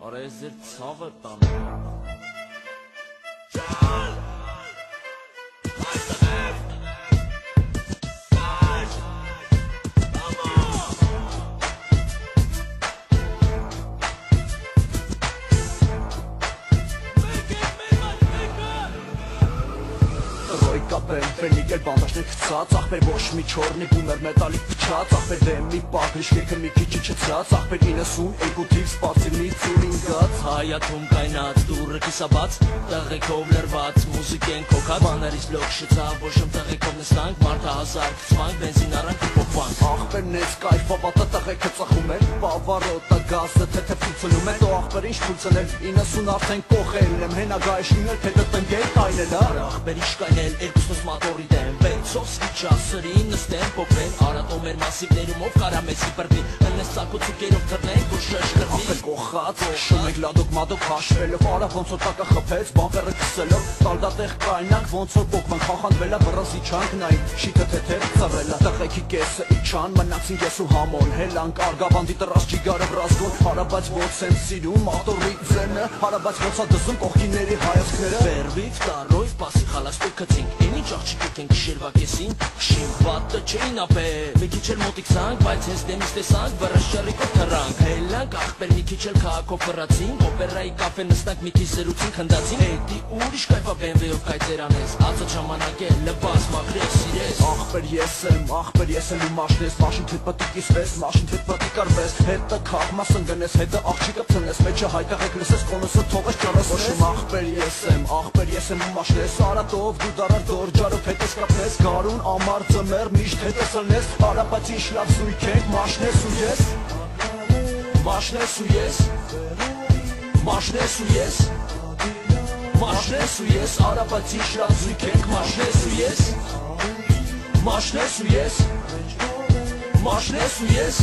Արա ես ձեր ցավը տանում Ֆերնիկել բանդաշներ քցած, ախպեր ոչ մի չորնի բումեր մետալիկ փչած, ախպեր դեմի պահրիշ կերքը մի քիչ իջեցած, ախպեր 92 թիվ սպասիվնի ծուրինգած, հայաթում կայնած դուրը կիսաբաց, տղեկով լրված, մուզիկեն կոքած, բաներից լոք շծավ, ոչմ տղեկով նստանք, մարդը հազար կծվանք, բենզին արանք ու պոպանք, ախպերն ես կայֆավատը տղեկը ծխում էր, պավարոտը գազը թեթև փուլցնում էր, դո ախպեր ինչ փուլցնել, 90 արդեն կողել եմ, հենագայշ ինել, թե տնգել կայնել, ախպեր ինչ կայնել, երկուսնոց մատորի դեմ, վեցով սվիչա սրին նստեն պոպեն, արատում էր մասիվներում ով կարամեսի պրդի, հնես ծակոց ու կերով թրնենք ու շշկրվի, ախպեր կողած, շում ենք լադոք մադոք հաշվելով, արա ոնց որ տակը խփեց, բանվերը կսելով, տալդատեղ կայնանք, ոնց որ պոկվանք, խախանվելա բրազի չանք նային, շիթը թեթեր ծավելա, տղեկի կեսը իչան, մնացին ես ու համոն, հելանք արգավանդի տրաս ճիգարը վրազգոն, հարաբաց ոնց եմ սիրում, մատորի ձենը, հարաբաց ոնց ա դզում կողքիների հայացքները, վերվիվ տարոյվ պասի խալաստոյ կծինք, ինիչ աղջիկեք ենք շերվա կեսին, շին վատը չէին ապե, մի քիչ էլ մոտիկ ցանք, բայց հենց դեմից տեսանք, բրըշ ճարիկով թրանք, հելանք ախպեր մի քիչ էլ քաղաքով վրացինք, օպերայի կաֆե նստանք մի քիչ զրուցինք հնդացին, հետի ուրիշ կայվա բենվեով կայծեր անես, ածը չամանակ է լպաս մաքրես սիրես, ախպեր ես եմ ու մաշնես, մաշին թետ պտիկ իսվես, մաշին թետ պտիկ արվես, հետը քաղ մասն գնես, հետը աղջիկը ծնես, մեջը հայտաղեք լսես, կոնոսը թողես ճարասնես, ախպեր ես եմ ու մաշնես, արատով դու դարար դորջարով հետես կապնես, գարուն ամար ծմեր միշտ հետես ըլնես, հարապաց ինչ լավ զույք ենք, մաշնես ու ես, մաշնես ու ես, մաշնես ու ես, մաշնես ու ես, հարապաց ինչ լավ զույք ենք, մաշնես ու ես, մաշնես ու ես, մաշնես ու ես,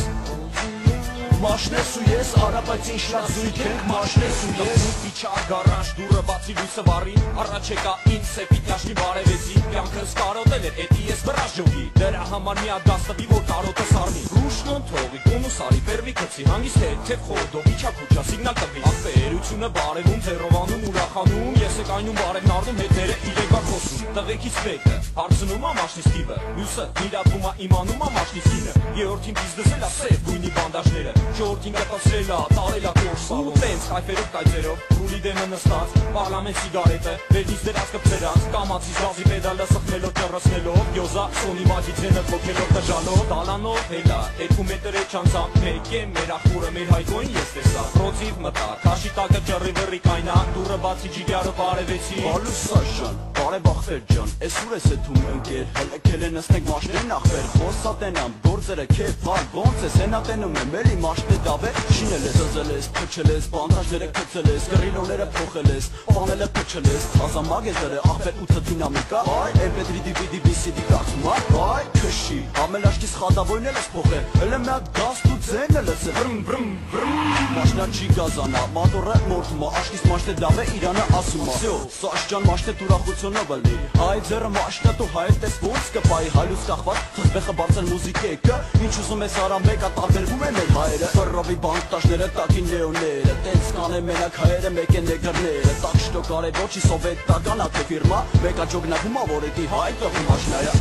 մաշնես ու ես, արապայց ինչ լավ զույք ենք, մաշնես ու ես, իչա գարանջ դուրը բացի լույսը վարի, առաջ եկա ինձ սեպի տաշնի բարևեցի, կյանքս կարոտել էր, էտի ես վրաշ ժողի, դրա համար մի ադաստվի, որ կարոտը սարնի, ռուշնոն թողի, կոնուսարի, պերվի կծի, հանգիստ թեթև խորդով, իչա կուչա, սիգնալ տվի, ախպերությունը բարևում, թերովանում, ուրախանում, ես է կայնում բարև նարդում, հետները իրեկա խոսում, տղեկից վեկը, հարցնում ա մաշնիս տիվը, մյուսը նիրատվում ա իմանում ա մաշնիս տինը, երորդին պիզ դզել ա սև գույնի բանդաժները, Շորտին կտասրել ա, տարել ա կորսալով, տենց կայֆերով կայծերով, ռուլի դեմը նստած, պարլամենտ սիգարետը, վերնից դրած կպցերած, կամացի զազի պեդալը սխմելով ճռսնելով, յոզա սոնի մաջի ձենը ոգելով տժալով, դալանով հելա, 2 մետր է չանցամ, մեկ է մեր ախուրը մեր հայկոին ես տեսա, պրոցիվ մտա, կաշի տակը ճռի վրի կայնա, դուրը բացի ջիգարը բարևեցի, Ալուսա ջան, բարև ախպեր ջան, ես ուր ես եթում ընկեր, հլեկել են նստենք մաշնեն ախպեր, խոսատենամ, գործերը քեվ բար, ոնց ես հենատենում եմ, էլի մաշնե դավ է, շինել ես, զզել ես, փչել ես, բանդաժները քցել ես, գրիլոները փոխել ես, պանելը փչել ես, ազամագ ես դրե, ախպեր 8 դինամիկա, այ, MP3 DVD BCD կարծում ա, այ, քշի, ամելաշկի սխադավոյն էլ ես փոխել, էլ եմ միակ գաստ ու ձեն էլ ես վրմ վրմ վրմ, մաշնա չի գազանա, մատորը մորթում ա, աշկիս մաշնե դավ է, իրանը ասում ա, սյո, սաշջան մաշնե տուրախությունով ըլի, այ ձերը մաշնա տու հայր տես ոնց կպայի, հայլուց կախված, թխբեխը բարձր մուզիկեկը, ինչ ուզում ես արամ մեկա տարբերվում է մեր հայերը, Ֆռովի բանկտաշները, տակին լեոները, տենց կանե մենակ հայերը, մեկ են նեգրները, տակ շտո կարևոր չի սովետական ատե ֆիրմա, մեկա ջոգնակում ա, որ էտի հայ տղու մաշնայա,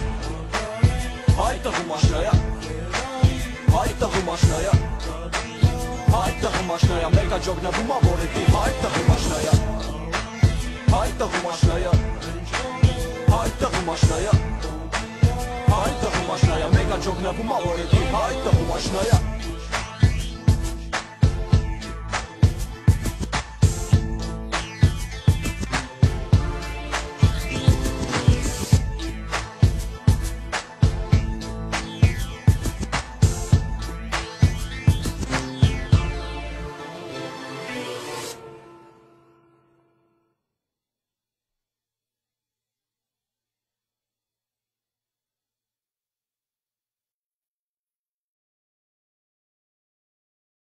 հայ տղու մաշնայա, հայ տղու մաշնայա, հայ տղու մաշնայա, մեկա ջոգնակում ա, որ էտի հայ տղու մաշնայա, հայ տղու մաշնայա, հայ տղու մաշնայա, հայ տղու մաշնայա, մեկա ջոգնակում ա, որ էտի հայ տղու մաշնայա